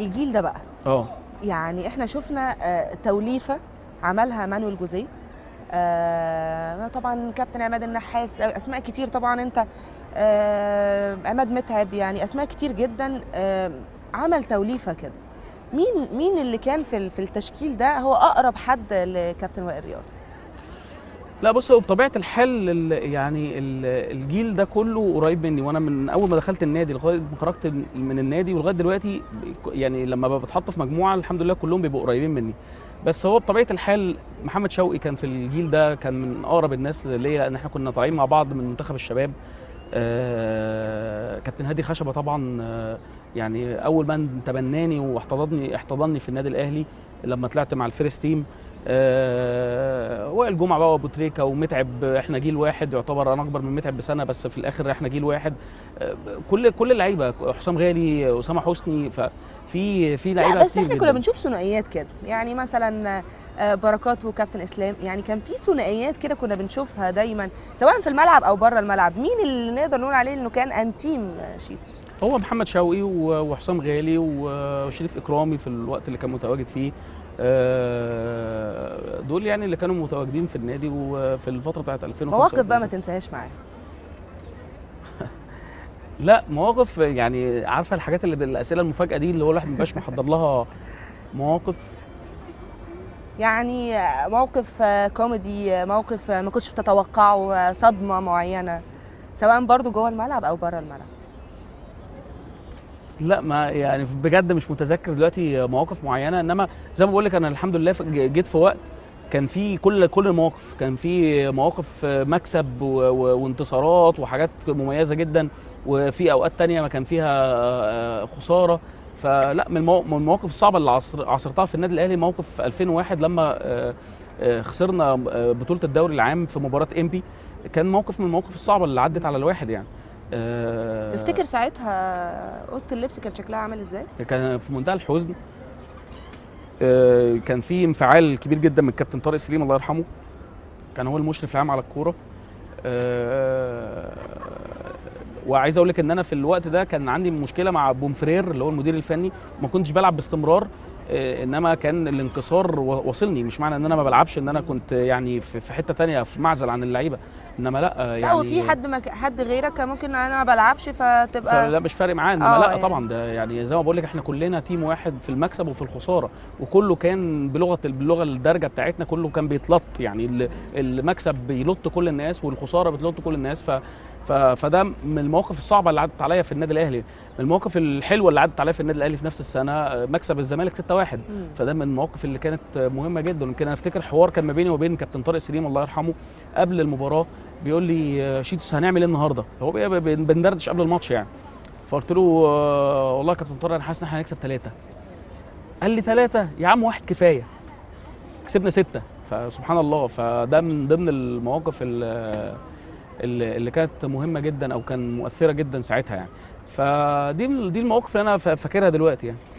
الجيل ده بقى اه يعني احنا شفنا توليفه عملها مانويل جوزيه، طبعا كابتن عماد النحاس، اسماء كتير طبعا، انت عماد متعب، يعني اسماء كتير جدا. عمل توليفه كده. مين اللي كان في التشكيل ده هو اقرب حد لكابتن وائل رياض؟ لا بص، هو بطبيعه الحال الجيل ده كله قريب مني، وانا من اول ما دخلت النادي لغايه ما خرجت من النادي ولغايه دلوقتي، يعني لما بتحط في مجموعه الحمد لله كلهم بيبقوا قريبين مني. بس هو بطبيعه الحال محمد شوقي كان في الجيل ده، كان من اقرب الناس ليا، لان احنا كنا طالعين مع بعض من منتخب الشباب. كابتن هادي خشبه طبعا، يعني اول من تبناني واحتضنني في النادي الاهلي لما طلعت مع الفيرست تيم. وائل جمعه بقى وابو تريكه ومتعب، احنا جيل واحد يعتبر، انا اكبر من متعب بسنه بس في الاخر احنا جيل واحد. كل اللعيبه، حسام غالي، اسامه حسني، في لعيبه لا بس كتير احنا جدا. كنا بنشوف ثنائيات كده، يعني مثلا بركات وكابتن اسلام، يعني كان في ثنائيات كده كنا بنشوفها دايما سواء في الملعب او بره الملعب. مين اللي نقدر نقول عليه انه كان انتيم شيتوس؟ هو محمد شوقي وحسام غالي وشريف اكرامي في الوقت اللي كان متواجد فيه. دول يعني اللي كانوا متواجدين في النادي وفي الفتره بتاعت 2005. مواقف بقى ما تنساهاش معاه؟ لا مواقف، يعني عارفه الحاجات اللي الاسئله المفاجاه دي اللي هو الواحد ما بيبقاش محضر لها مواقف. يعني موقف كوميدي، موقف ما كنتش بتتوقعه، صدمه معينه سواء برضو جوه الملعب او بره الملعب؟ لا ما يعني بجد مش متذكر دلوقتي مواقف معينه، انما زي ما بقول لك انا الحمد لله جيت في وقت كان في كل المواقف، كان في مواقف مكسب وانتصارات وحاجات مميزه جدا، وفي اوقات تانية ما كان فيها خساره. فلا من المواقف الصعبه اللي عاصرتها في النادي الاهلي موقف 2001 لما خسرنا بطوله الدوري العام في مباراه انبي. كان موقف من المواقف الصعبه اللي عدت على الواحد يعني. تفتكر ساعتها اوضه اللبس كان شكلها عامل ازاي؟ كان في منتهى الحزن. كان في انفعال كبير جدا من الكابتن طارق سليم الله يرحمه، كان هو المشرف العام على الكوره. وعايز اقول لك ان انا في الوقت ده كان عندي مشكله مع بومفرير اللي هو المدير الفني، وما كنتش بلعب باستمرار. انما كان الانكسار واصلني، مش معنى ان انا ما بلعبش ان انا كنت يعني في حته ثانيه في معزل عن اللعيبه، انما لا يعني لا وفي حد غيرك كان ممكن انا ما بلعبش فتبقى لا مش فارق معاه، انما لا يعني. طبعا ده يعني زي ما بقول لك احنا كلنا تيم واحد في المكسب وفي الخساره، وكله كان باللغه الدارجه بتاعتنا كله كان بيتلط، يعني المكسب بيلط كل الناس والخساره بتلط كل الناس. فده من المواقف الصعبه اللي عدت عليا في النادي الاهلي. من المواقف الحلوه اللي عدت عليا في النادي الاهلي في نفس السنه مكسب الزمالك 6-1. فده من المواقف اللي كانت مهمه جدا. يمكن انا افتكر حوار كان ما بيني وبين كابتن طارق سليم الله يرحمه قبل المباراه، بيقول لي شيتوس هنعمل ايه النهارده؟ هو بندردش قبل الماتش يعني. فقلت له والله يا كابتن طارق انا حاسس ان احنا هنكسب 3. قال لي 3 يا عم 1 كفايه. كسبنا 6. فسبحان الله، فده من ضمن المواقف اللي كانت مهمه جدا او كان مؤثره جدا ساعتها يعني. دي المواقف اللي انا فاكرها دلوقتي يعني.